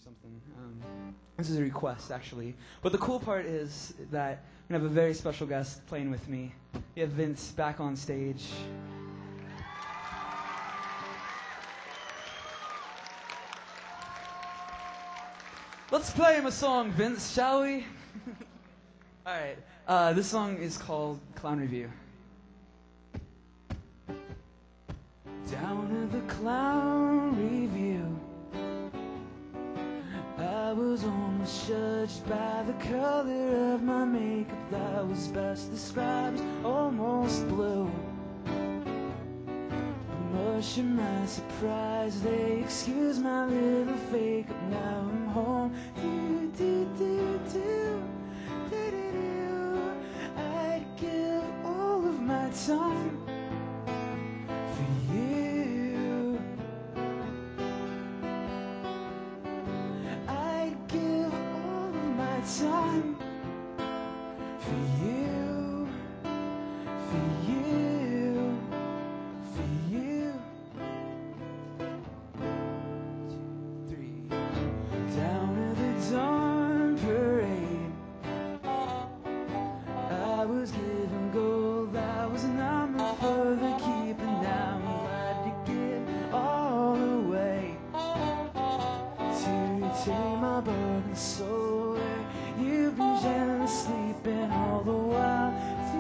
something. This is a request, actually. But the cool part is that I'm going to have a very special guest playing with me. We have Vince back on stage. Let's play him a song, Vince, shall we? All right. This song is called Clown Review. Down at the Clown Review, I was almost judged by the color of my makeup that was best described as almost blue. Much to my surprise, they excuse my little fake up. Now I'm home. I'd give all of my time for you. I'd give all of my time for you, for you, for you. 2, 3. Down at the dawn parade, I was given gold that was not meant for the keeping. Now I'm glad to give all away to retain my broken soul, where you've been gently sleeping all the while.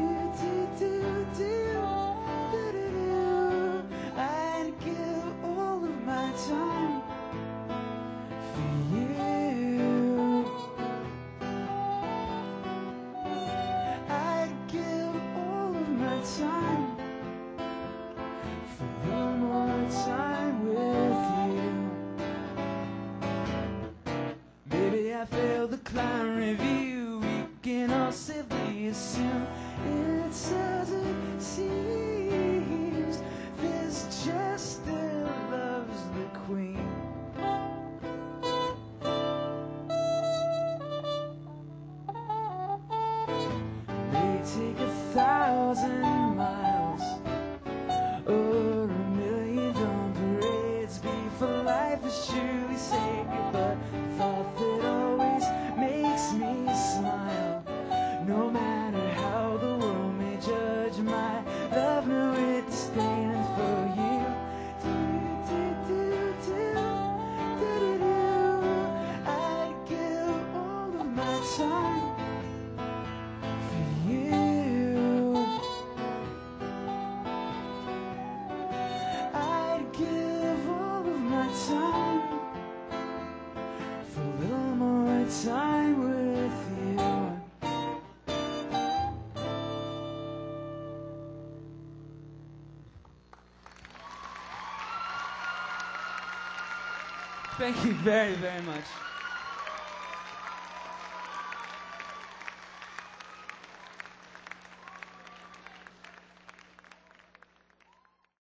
I'd give all of my time for you. I'd give all of my time for a little more time with you. Maybe I failed the clown review. We can all safely assume it's as it seems. This jester loves the queen. May take 1,000 miles or 1,000,000 dawn parades. Be for life is surely sacred, but the thought that always makes me smile, no matter how the world may judge my love, no it disdain for you. I'd give all of my time for you. I'd give all of my time for a little more time with you. Thank you very, very much.